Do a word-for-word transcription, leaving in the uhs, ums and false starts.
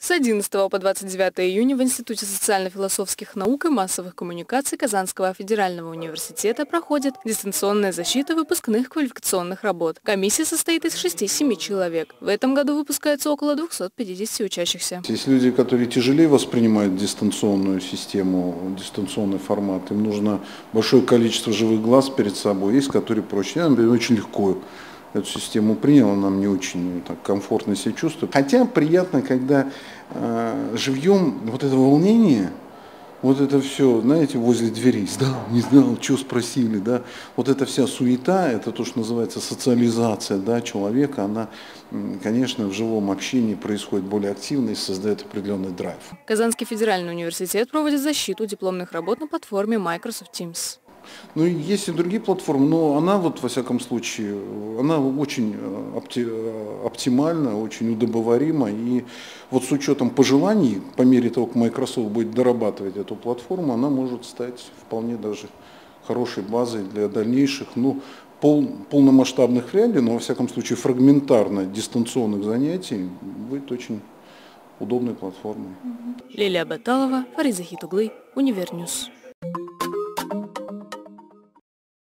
С одиннадцатого по двадцать девятое июня в Институте социально-философских наук и массовых коммуникаций Казанского федерального университета проходит дистанционная защита выпускных квалификационных работ. Комиссия состоит из шести-семи человек. В этом году выпускается около двухсот пятидесяти учащихся. Есть люди, которые тяжелее воспринимают дистанционную систему, дистанционный формат. Им нужно большое количество живых глаз перед собой. Есть, которые проще. Я, например, очень легко эту систему принял, она мне очень так комфортно себя чувствует. Хотя приятно, когда э, живьем вот это волнение, вот это все, знаете, возле дверей, сдал, не знал, что спросили, да, вот эта вся суета, это то, что называется социализация, да, человека, она, конечно, в живом общении происходит более активно и создает определенный драйв. Казанский федеральный университет проводит защиту дипломных работ на платформе Microsoft Teams. Ну, есть и другие платформы, но она вот, во всяком случае, она очень опти, оптимальна, очень удобоварима. И вот с учетом пожеланий, по мере того, как Microsoft будет дорабатывать эту платформу, она может стать вполне даже хорошей базой для дальнейших, ну, пол, полномасштабных реалий, но, во всяком случае, фрагментарно дистанционных занятий будет очень удобной платформой. Лилия Баталова, Фарид Захитуглы, Универньюз.